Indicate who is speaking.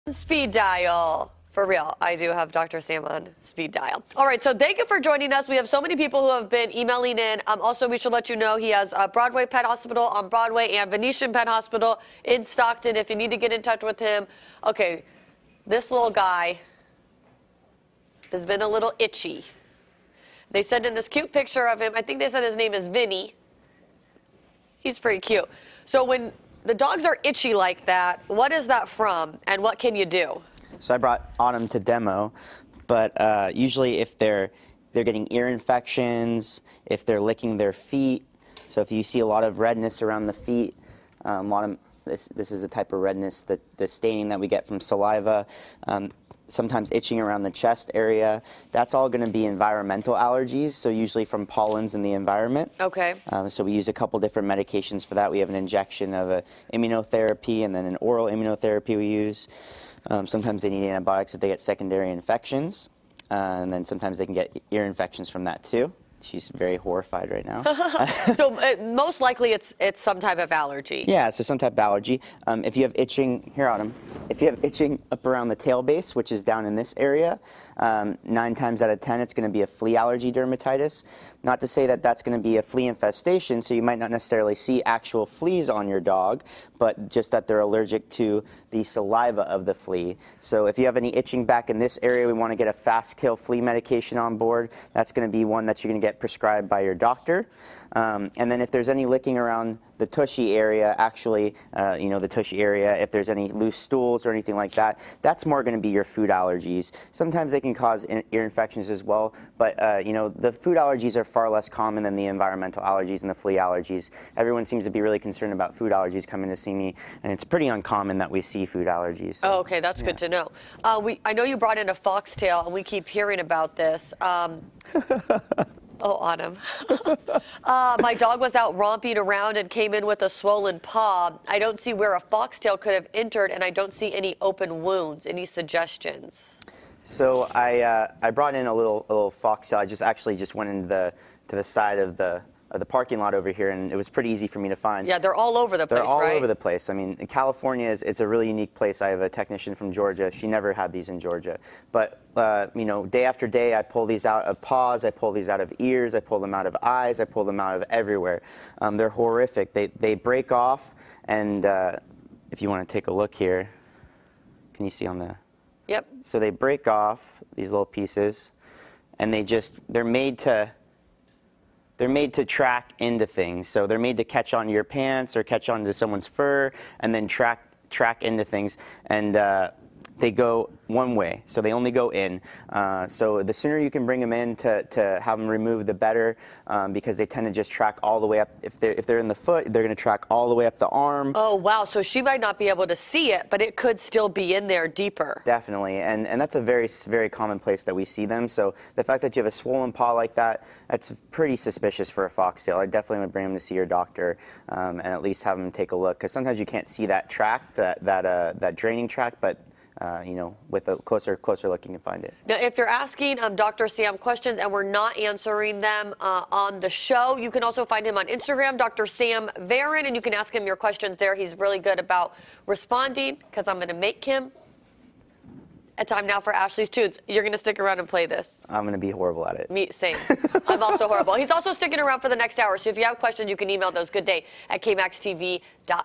Speaker 1: Speed dial. For real, I do have Dr. Sam on speed dial. All right, so thank you for joining us. We have so many people who have been emailing in. Also, we should let you know he has Broadway Pet Hospital on Broadway and Venetian Pet Hospital in Stockton if you need to get in touch with him. Okay, this little guy has been a little itchy. They sent in this cute picture of him. I think they said his name is Vinny. He's pretty cute. So when the dogs are itchy like that, what is that from and what can you do?
Speaker 2: So I brought Autumn to demo, but usually if they're getting ear infections, if they're licking their feet, so if you see a lot of redness around the feet, this is the type of redness, the staining that we get from saliva, sometimes itching around the chest area, that's all going to be environmental allergies, so usually from pollens in the environment.
Speaker 1: Okay.
Speaker 2: So we use a couple different medications for that. We have an injection of an immunotherapy and then an oral immunotherapy we use. Sometimes they need antibiotics if they get secondary infections, and then sometimes they can get ear infections from that too. She's very horrified right now.
Speaker 1: So most likely it's some type of allergy.
Speaker 2: Yeah, so some type of allergy. If you have itching, here Autumn, if you have itching up around the tail base, which is down in this area, 9 times out of 10 it's going to be a flea allergy dermatitis. Not to say that that's going to be a flea infestation, so you might not necessarily see actual fleas on your dog, but just that they're allergic to the saliva of the flea. So if you have any itching back in this area, we want to get a fast kill flea medication on board. That's going to be one that you're going to get prescribed by your doctor. And then if there's any licking around the tushy area, actually, the tushy area, if there's any loose stools or anything like that, that's more going to be your food allergies. Sometimes they can cause ear infections as well, but the food allergies are far less common than the environmental allergies and the flea allergies. Everyone seems to be really concerned about food allergies coming to see me, and it's pretty uncommon that we see food allergies. So,
Speaker 1: oh, okay, that's good to know. I know you brought in a foxtail, and we keep hearing about this. Oh, Autumn. My dog was out romping around and came in with a swollen paw. I don't see where a foxtail could have entered, and I don't see any open wounds. Any suggestions?
Speaker 2: So I brought in a little foxtail. I just went into the side of the parking lot over here, and it was pretty easy for me to find.
Speaker 1: Yeah, they're all over the place,
Speaker 2: They're all
Speaker 1: right?
Speaker 2: over the place. I mean, in California, it's a really unique place. I have a technician from Georgia. She never had these in Georgia. But, day after day, I pull these out of paws, I pull these out of ears, I pull them out of eyes, I pull them out of everywhere. They're horrific. They break off, and if you want to take a look here, can you see on the...
Speaker 1: Yep.
Speaker 2: So they break off these little pieces, and they're made to track into things. So they're made to catch onto your pants or catch onto someone's fur and then track into things. And they go one way, so they only go in. So the sooner you can bring them in to have them removed, the better, because they tend to just track all the way up. If they're in the foot, they're going to track all the way up the arm.
Speaker 1: Oh, wow. So she might not be able to see it, but it could still be in there deeper.
Speaker 2: Definitely, and that's a very, very common place that we see them. So the fact that you have a swollen paw like that, that's pretty suspicious for a foxtail. I definitely would bring them to see your doctor and at least have them take a look, because sometimes you can't see that track, that draining track, but with a closer look, you can find it.
Speaker 1: Now, if you're asking Dr. Sam questions and we're not answering them on the show, you can also find him on Instagram, Dr. Sam Varon, and you can ask him your questions there. He's really good about responding, because I'm going to make him a time now for Ashley's Tunes. You're going to stick around and play this.
Speaker 2: I'm going to be horrible at it.
Speaker 1: Me, same. I'm also horrible. He's also sticking around for the next hour, so if you have questions, you can email those. Good day at kmaxtv.com.